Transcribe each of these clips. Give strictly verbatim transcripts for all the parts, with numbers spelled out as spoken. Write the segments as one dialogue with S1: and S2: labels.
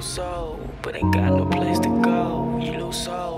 S1: lose soul, but ain't got no place to go. You lose soul,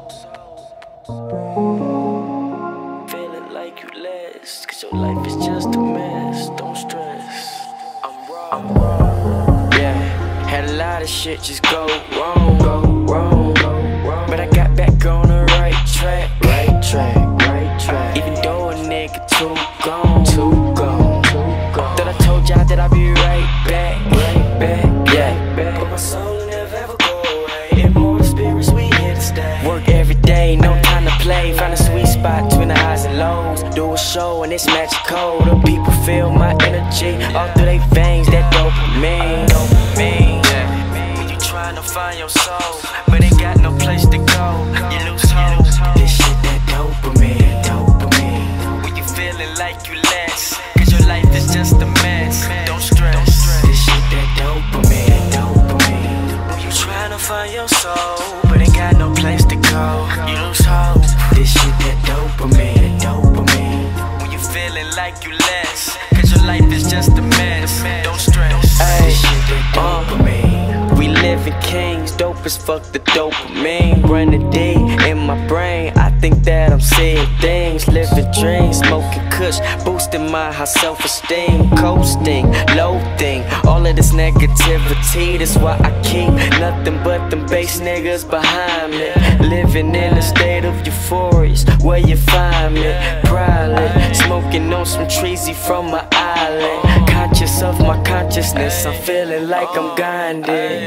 S1: feeling like you less, cause your life is just a mess. Don't stress, I'm wrong, I'm wrong. Yeah, had a lot of shit just go wrong, go wrong, go wrong. But I got back on the right track, right track, right track. Even though a nigga too gone, too gone, too gone. Thought I told y'all that I'd be right back, right back, yeah. Back. But my soul will never ever go away. Immortal spirits, we here to stay. Work every day, no time to play. Find a sweet spot between the highs and lows. Do a show and it's magical. The people feel my energy all through their veins. That dopamine, dopamine. Yeah. When you trying to find your soul, but ain't got no place to go, you lose hope. This shit that dopamine, dopamine. When you feeling like you less, cause your life is just a mess. Don't stress. This shit that dopamine, dopamine. When you trying to find your soul, but ain't got no place to go, you lose hope. This shit that dopamine, dopamine. When you feeling like you less, cause your life is just a mess. Don't stress. Ay, this shit that dopamine. We living kings, dope as fuck the dopamine. Running deep in my brain, I think that I'm seeing things. Living dreams, smoking kush, boosting my high self-esteem. Coasting, loathing, all of this negativity. That's why I keep nothing but them base niggas behind me. Living in a state of euphoria, where you find me. Probably smoking on some treesy from my island. Conscious of my consciousness, I'm feeling like I'm guided.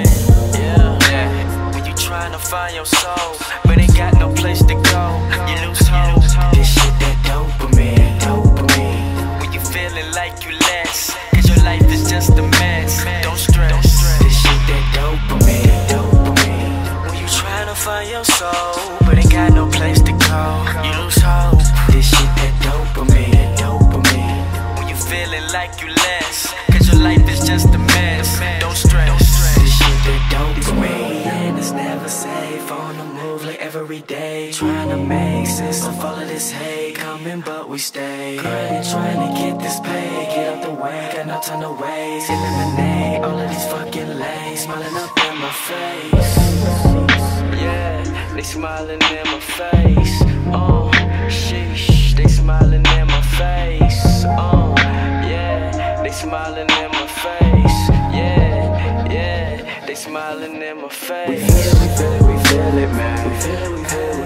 S1: Yeah. When you trying to find your soul, but ain't got no place to go, you lose hope. This shit that dopamine, dopamine. When you feeling like you less, cause your life is just a mess. Don't stress. This shit that dopamine, dopamine. When you trying to find your soul, but ain't got no place to go, you lose hope. This shit that dopamine, dopamine. When you feeling like you less, cause your life is just a mess. Don't stress. This shit that dopamine, and it's never safe. On the move like every day, trying to make sense of all of this hate coming, but we stay grinding, trying to get this pay. Get out the way, got no time to waste. Eliminate all of these fucking lanes, smiling up in my face. Yeah, they smiling in my face. Oh, sheesh, they smiling in my face. Oh, yeah, they smiling in my face. Yeah, yeah, they smiling in my face. We feel it, we feel it, we feel it, man. We feel it, we feel it.